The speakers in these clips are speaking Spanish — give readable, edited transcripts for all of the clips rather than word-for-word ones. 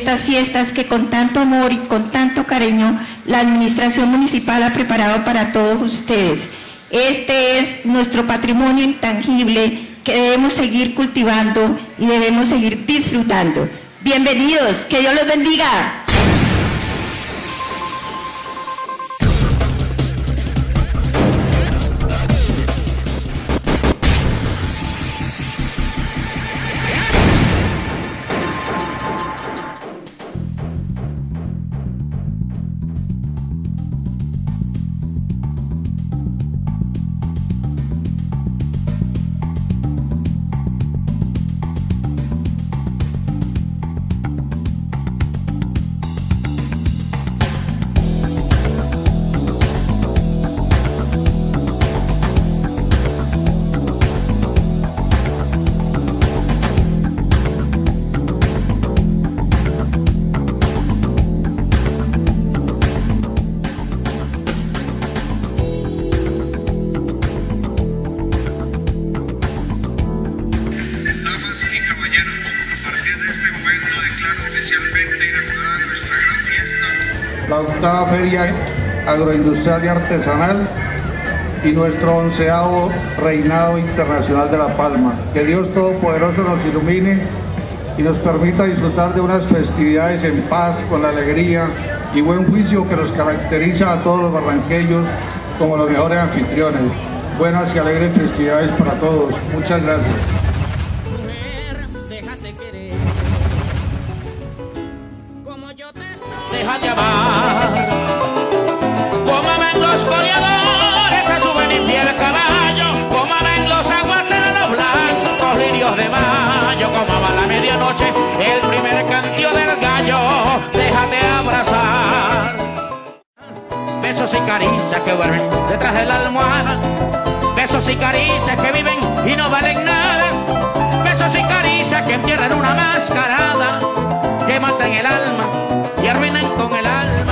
estas fiestas que con tanto amor y con tanto cariño la administración municipal ha preparado para todos ustedes. Este es nuestro patrimonio intangible que debemos seguir cultivando y debemos seguir disfrutando. Bienvenidos, que Dios los bendiga. La octava Feria Agroindustrial y Artesanal y nuestro 11º Reinado Internacional de La Palma. Que Dios Todopoderoso nos ilumine y nos permita disfrutar de unas festividades en paz, con la alegría y buen juicio que nos caracteriza a todos los barranqueños como los mejores anfitriones. Buenas y alegres festividades para todos. Muchas gracias. Déjate amar, como ven los goleadores, se suben infiel caballo, como ven los aguaceros, los blancos lirios de mayo, como va la medianoche, el primer canto del gallo, déjate abrazar. Besos y caricias que vuelven detrás de la almohada, besos y caricias que viven y no valen nada, besos y caricias que entierran una mascarada, que matan el alma y arruinan con el alma.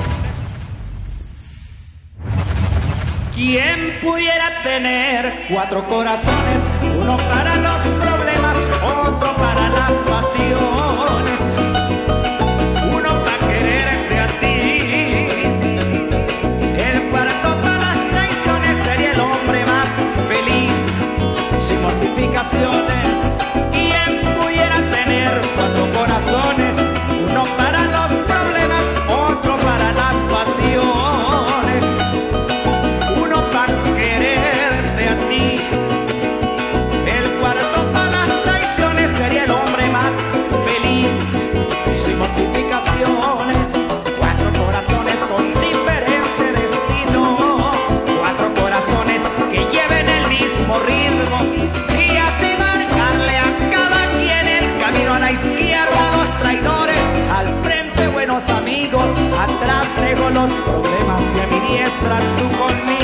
¿Quién pudiera tener 4 corazones? Uno para los problemas, otro para las pasiones, uno para quererte a ti, el para todas las traiciones. Sería el hombre más feliz sin mortificaciones. ¿Quién pudiera tener 4 corazones? Uno para los problemas, otro para las pasiones, uno para quererte a ti, el cuarto para las traiciones. Sería el hombre más feliz sin mortificaciones. 4 corazones con diferente destino, 4 corazones que lleven el mismo ritmo y así marcarle a cada quien el camino. A la izquierda los traidores, al frente buenos amigos, atrás traigo los problemas y a mi diestra tú conmigo.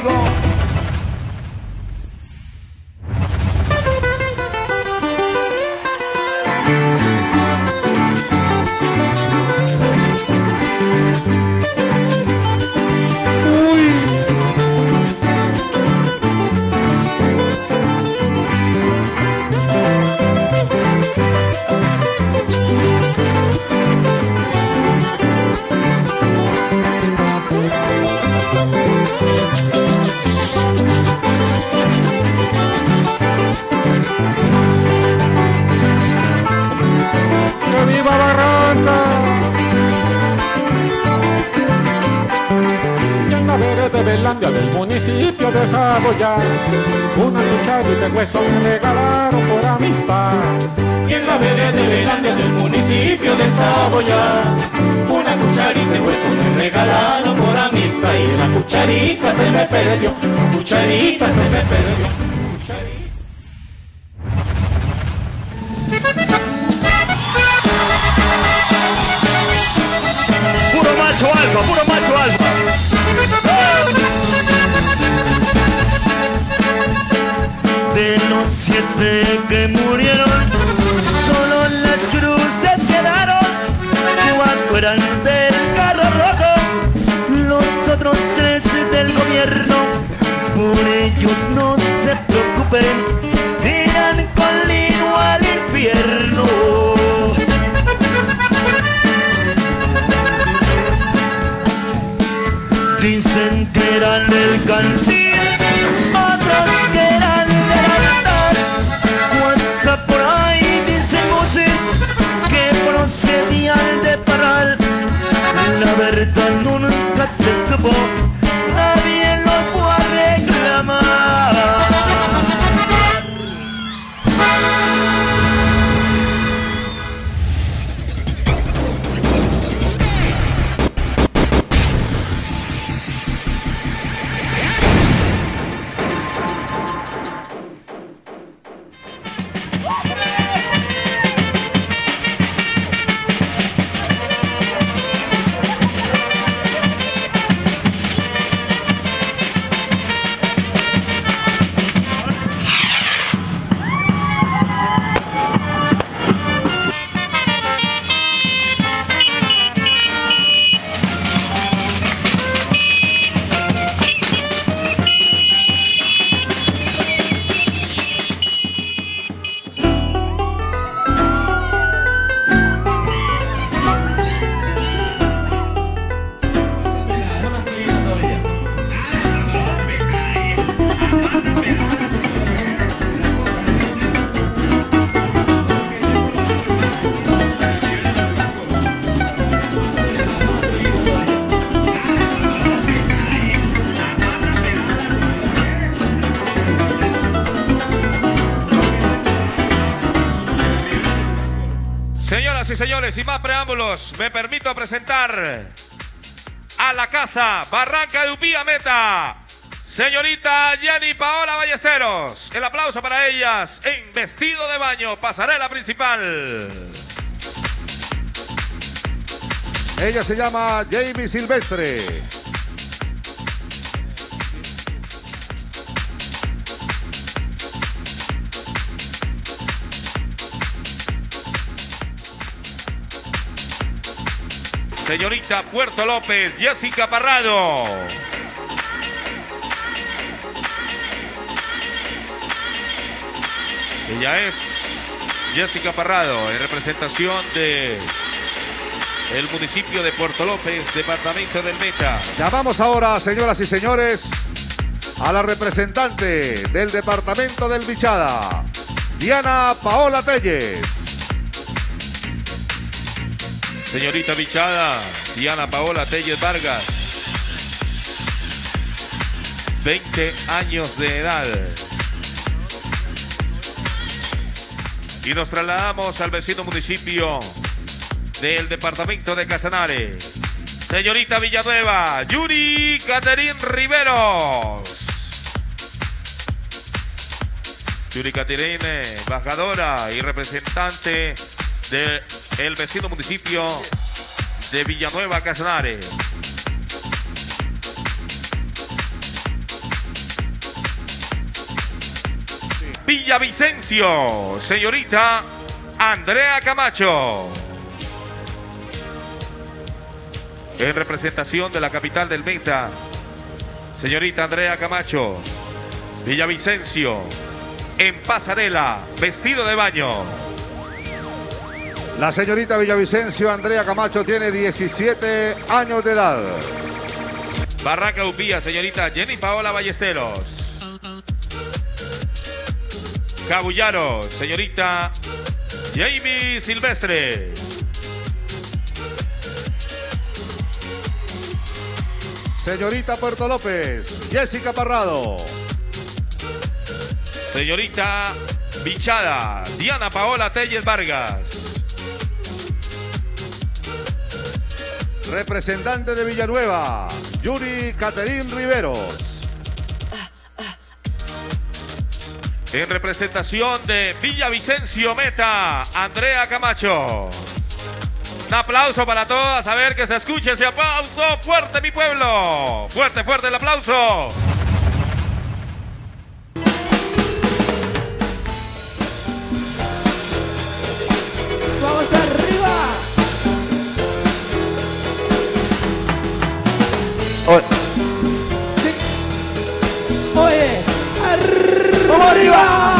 Del municipio de Saboya, una cucharita de hueso me regalaron por amistad. Y en la vereda de Belandia del municipio de Saboya, una cucharita de hueso me regalaron por amistad. Y la cucharita se me perdió, la cucharita se me perdió. Puro macho alfa, puro macho alfa. De los 7 que murieron, solo las cruces quedaron. 4 eran del carro rojo, los otros 3 del gobierno. Por ellos no se preocupen, irán con Lino al infierno. Dicen que eran del cantil, otros que eran del altar, o hasta por ahí dicen voces que procedían de Parral. La verdad nunca se supo, nadie los fue a reclamar. Señoras y señores, sin más preámbulos, me permito presentar a la casa Barranca de Upía Meta, señorita Jenny Paola Ballesteros. El aplauso para ellas en vestido de baño, pasarela principal. Ella se llama Jamie Silvestre. Señorita Puerto López, Jessica Parrado. Ella es Jessica Parrado, en representación de el municipio de Puerto López, departamento del Meta. Llamamos ahora, señoras y señores, a la representante del departamento del Bichada, Diana Paola Telles. Señorita Bichada, Diana Paola Telles Vargas, 20 años de edad. Y nos trasladamos al vecino municipio del departamento de Casanare. Señorita Villanueva, Yuri Caterín Riveros. Yuri Caterín, embajadora y representante del vecino municipio de Villanueva, Casanare. Villavicencio, señorita Andrea Camacho. En representación de la capital del Meta, señorita Andrea Camacho. Villavicencio, en pasarela, vestido de baño. La señorita Villavicencio Andrea Camacho tiene 17 años de edad. Barranca Upía, señorita Jenny Paola Ballesteros. Cabullaro, señorita Jamie Silvestre. Señorita Puerto López, Jessica Parrado. Señorita Bichada, Diana Paola Telles Vargas. Representante de Villanueva, Yuri Caterín Riveros. En representación de Villavicencio Meta, Andrea Camacho. Un aplauso para todas, a ver que se escuche ese aplauso. Fuerte, mi pueblo. Fuerte, fuerte el aplauso. ¡Vamos arriba! Oye. Sí. Oye, ¡vamos arriba!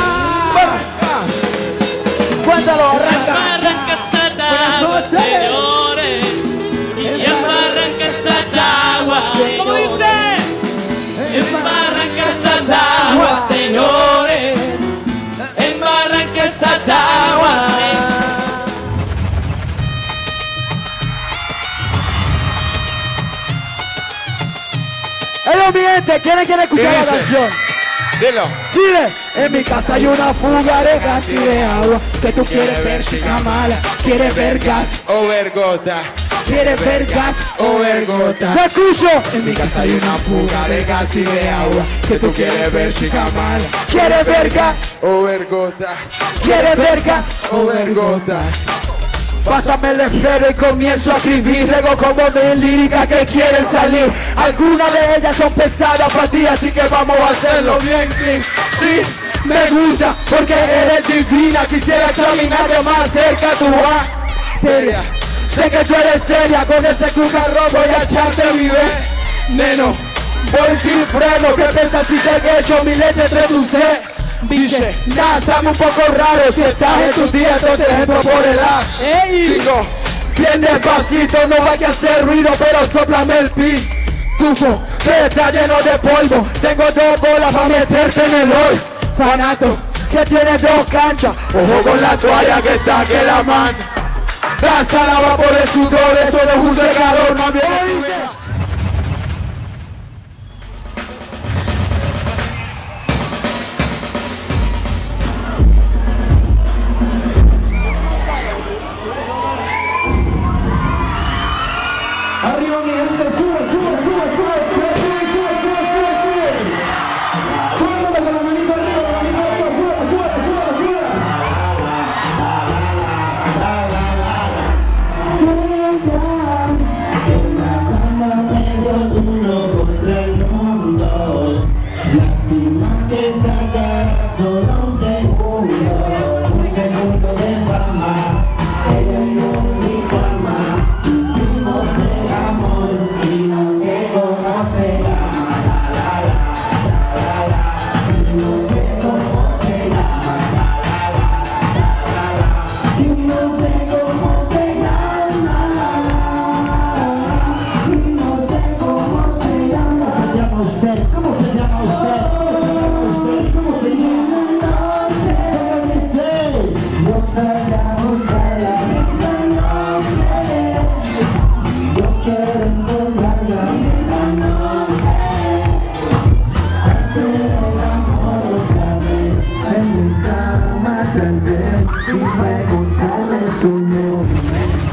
¡Cuéntalo, arranca! Barranca Satagua, señores, y en Barranca Satagua, Bueno, mi gente, ¿quieren escuchar la canción? Dilo. Chile, en mi casa hay una fuga de gas y de agua. Que tú quieres ver, chica mala. Quieres ver gas. O ver gota. Quieres ver gas. O ver gota. ¡Me escucho! En mi casa hay una fuga de gas y de agua. Que tú quieres ver, chica mala. Quieres ver gas. O ver gota. Quieres ver gas. O ver gotas. Pásame el esfero y comienzo a escribir. Llego como mil líricas que quieren salir. Algunas de ellas son pesadas para ti, así que vamos a hacerlo bien clean. Sí, me gusta porque eres divina. Quisiera examinarte más cerca tu arteria. Sé que tú eres seria, con ese cucarrón voy a echarte mi veneno. Voy sin freno, ¿qué piensas si te echo mi leche entre tus biche? Nada, un poco raro, si estás en tus días entonces entro por el ar. Digo, bien despacito, no hay que hacer ruido, pero sóplame el pitufo, que está lleno de polvo. Tengo 2 bolas para meterte en el hoy. Fanato, que tiene 2 canchas, ojo con la toalla que está que la manda. Danza lava por el sudor, eso no es un secador, no viene. Arriba mi gente, sube, sube, sube, sube, sube, sube, sube, sube, sube, sube. Súbeme con la manito arriba, la manito arriba, sube, sube, sube, sube. Medio duro contra el mundo. Lástima que tratará solo un segundo de fama. Ella y yo en mi cama hicimos el amor y no se conoce y no sé cómo se llama, y no sé cómo se llama, y no sé cómo se llama. ¿Cómo se llama usted? ¿Cómo se llama usted? ¿Cómo se llama? Nos sacamos a la misma noche. Yo quiero encontrar la misma noche. Hacer el amor otra vez en mi cama tal vez y preguntarle su nombre.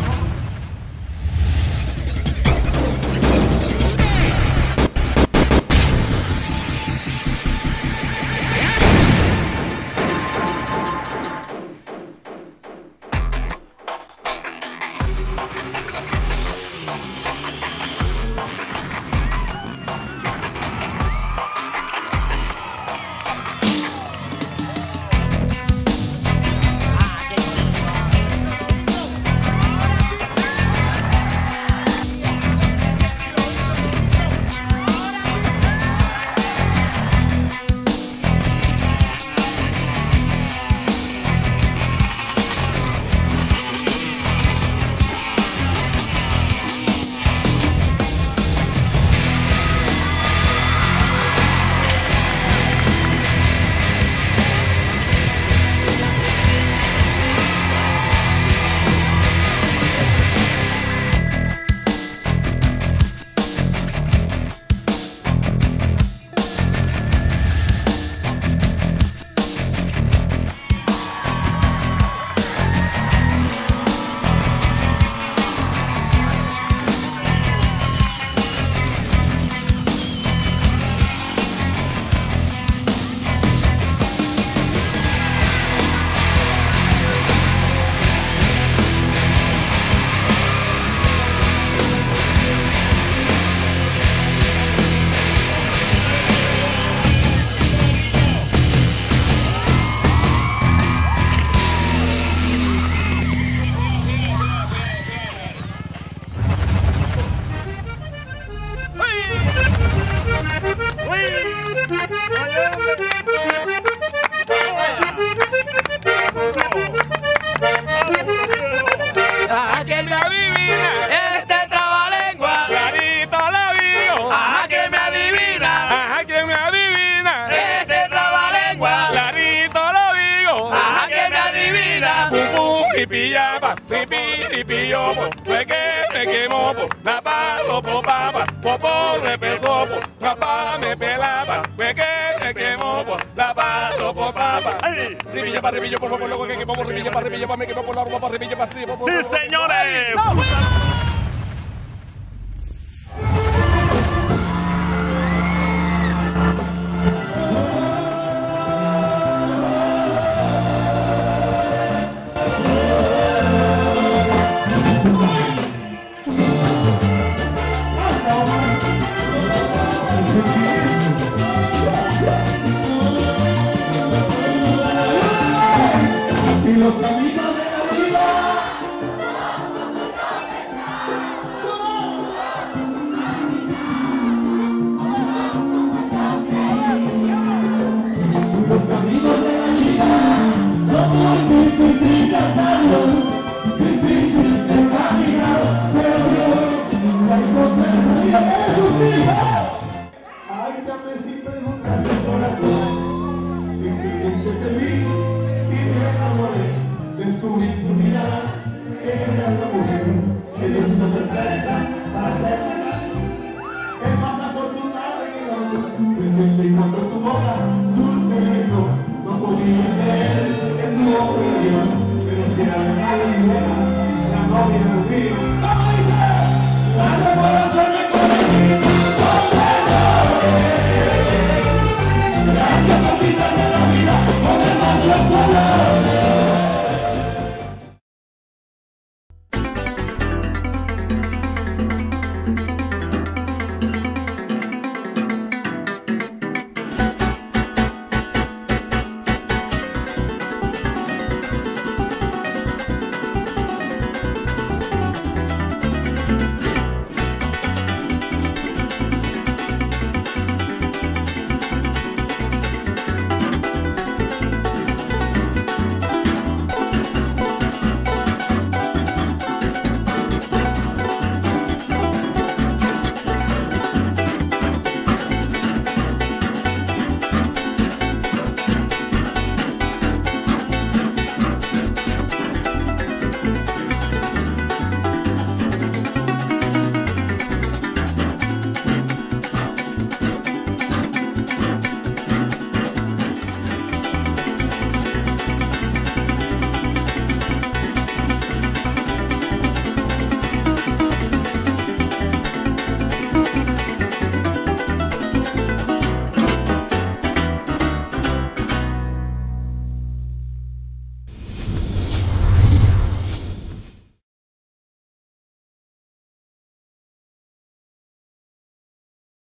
pipiyaba, pipiyobo, peke, pekemobo, napalo, popaba, popo, repesobo, napalo. para arriba, por favor, luego que vamos, arriba, para arriba, me quedo por la rumba, para arriba, para arriba. ¡Sí, señores!